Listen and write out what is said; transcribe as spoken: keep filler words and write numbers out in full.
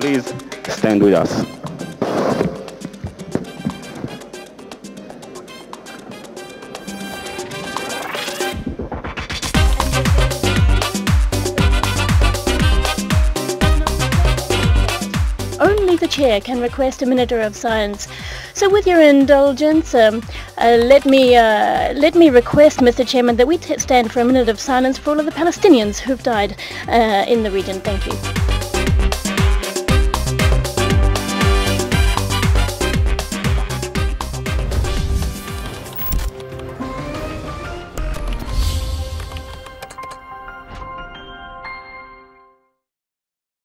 Please stand with us. Only the chair can request a minute of silence. So with your indulgence, um, uh, let me uh, let me request, Mister Chairman, that we t stand for a minute of silence for all of the Palestinians who've died uh, in the region. Thank you.